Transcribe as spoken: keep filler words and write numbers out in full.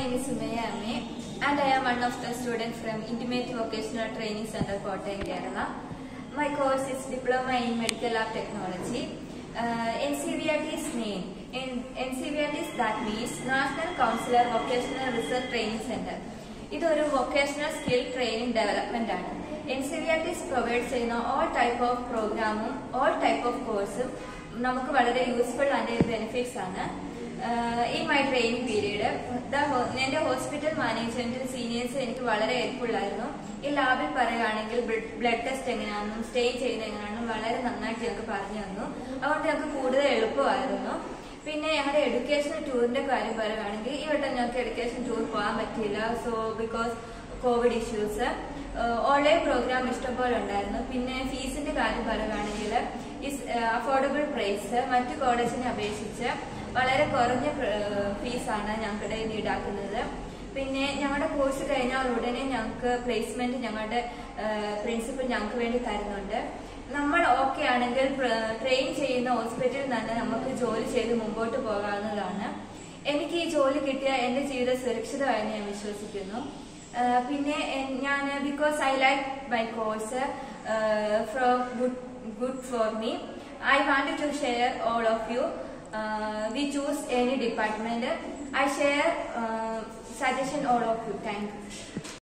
name is Sumaya Amme and I am one of the students from N C V R T Vocational Training Center, Kottayam, Kerala. My course is Diploma in Medical Lab Technology. Uh, N C V R T's name. In N C V R T that means National Council Vocational Research Training Center. This is a vocational skill training development. N C V R T provides all type of program, all type of course. നമുക്ക് വളരെ useful and benefits ആണ്. ഈ my training period എൻ്റെ hospital മാനേജ്മെന്റിൽ seniors എനിക്ക് വളരെ helpful ആയിരുന്നു. ഈ ലാബിൽ പറയുകയാണെങ്കിൽ ബ്ലഡ് ടെസ്റ്റ് എങ്ങനെയാണെന്നും സ്റ്റേ ചെയ്യുന്നത് എങ്ങനെയാണെന്നും വളരെ നന്നായിട്ട് ഞങ്ങൾക്ക് പറഞ്ഞു തന്നു. അതുകൊണ്ട് ഞങ്ങൾക്ക് കൂടുതൽ എളുപ്പമായിരുന്നു. പിന്നെ ഞങ്ങളുടെ എഡ്യൂക്കേഷൻ ടൂറിന്റെ കാര്യം പറയുകയാണെങ്കിൽ ഈ വട്ടം ഞങ്ങൾക്ക് എഡ്യൂക്കേഷൻ ടൂർ പോകാൻ പറ്റിയില്ല. So because COVID issues. Online program ഇഷ്ടംപോലെ ഉണ്ടായിരുന്നു. പിന്നെ ഫീസിന്റെ കാര്യം പറയുകയാണെങ്കിൽ അഫോർഡബിൾ പ്രൈസ് മറ്റു കോളേജിനെ അപേക്ഷിച്ച് വളരെ കുറഞ്ഞ ഫീസാണ് ഞങ്ങളുടെ ഈടാക്കുന്നത്. പിന്നെ ഞങ്ങളുടെ കോഴ്സ് കഴിഞ്ഞാൽ ഉടനെ ഞങ്ങൾക്ക് പ്ലേസ്മെന്റ് ഞങ്ങളുടെ പ്രിൻസിപ്പൽ ഞങ്ങൾക്ക് വേണ്ടി തരുന്നുണ്ട്. നമ്മൾ ഓക്കെ ആണെങ്കിൽ ട്രെയിൻ ചെയ്യുന്ന ഹോസ്പിറ്റലിൽ തന്നെ നമുക്ക് ജോലി ചെയ്ത് മുമ്പോട്ട് പോകാവുന്നതാണ്. എനിക്ക് ഈ ജോലി കിട്ടിയ എന്റെ ജീവിതം സുരക്ഷിതമായെന്ന് ഞാൻ വിശ്വസിക്കുന്നു. പിന്നെ ഞാൻ because I like my course from good good for me. I wanted to share all of you. Uh, we choose any department. I share uh, suggestion all of you. Thank you.